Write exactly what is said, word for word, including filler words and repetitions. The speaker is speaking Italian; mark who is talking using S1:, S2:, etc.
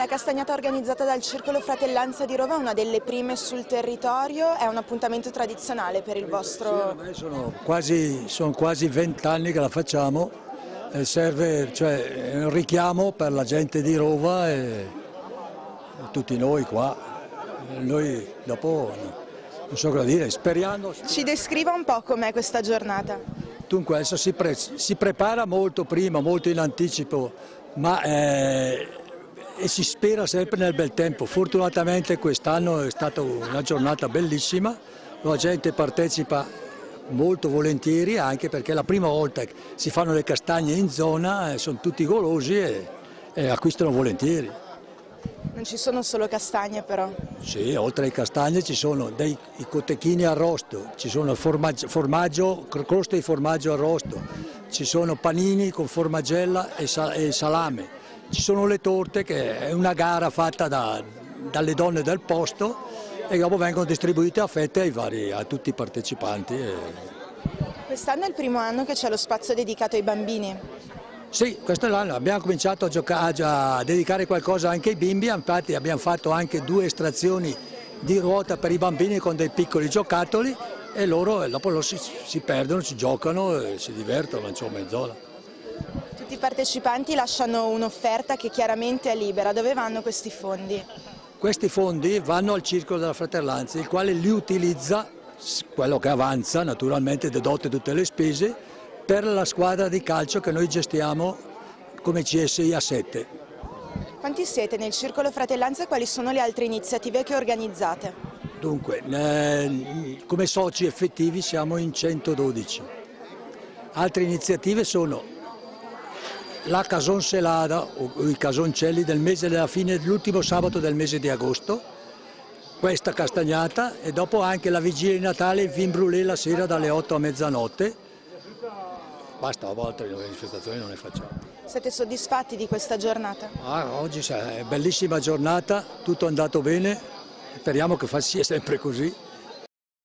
S1: La castagnata organizzata dal Circolo Fratellanza di Roma è una delle prime sul territorio, è un appuntamento tradizionale per il vostro...
S2: Sì, sono quasi sono quasi vent'anni che la facciamo, e serve, cioè, è un richiamo per la gente di Roma e tutti noi qua. Noi dopo non so cosa dire, speriamo...
S1: Ci descriva un po' com'è questa giornata.
S2: Dunque adesso si, pre si prepara molto prima, molto in anticipo, ma eh, e si spera sempre nel bel tempo. Fortunatamente quest'anno è stata una giornata bellissima, la gente partecipa molto volentieri, anche perché è la prima volta che si fanno le castagne in zona, e sono tutti golosi e, e acquistano volentieri.
S1: Non ci sono solo castagne però.
S2: Sì, oltre ai castagne ci sono dei i cotechini arrosto, ci sono formaggio, formaggio, croste di formaggio arrosto, ci sono panini con formagella e, sal e salame, ci sono le torte, che è una gara fatta da, dalle donne del posto, e dopo vengono distribuite a fette ai vari, a tutti i partecipanti.
S1: Quest'anno è il primo anno che c'è lo spazio dedicato ai bambini.
S2: Sì, questo è l'anno, abbiamo cominciato a, giocare, a dedicare qualcosa anche ai bimbi, infatti abbiamo fatto anche due estrazioni di ruota per i bambini con dei piccoli giocattoli, e loro dopo lo si, si perdono, si giocano e si divertono, insomma, mezz'ora.
S1: Tutti i partecipanti lasciano un'offerta che chiaramente è libera. Dove vanno questi fondi?
S2: Questi fondi vanno al Circolo della Fratellanza, il quale li utilizza, quello che avanza naturalmente dedotte tutte le spese, per la squadra di calcio che noi gestiamo come C S I A sette.
S1: Quanti siete nel Circolo Fratellanza e quali sono le altre iniziative che organizzate?
S2: Dunque, eh, come soci effettivi siamo in centododici. Altre iniziative sono la Casoncelada, o i casoncelli del mese della fine, dell'ultimo sabato del mese di agosto, questa castagnata, e dopo anche la vigilia di Natale, il vin brûlé la sera dalle otto a mezzanotte. Basta, a volte le manifestazioni non le facciamo.
S1: Siete soddisfatti di questa giornata?
S2: Ah, oggi è bellissima giornata, tutto è andato bene, speriamo che sia sempre così.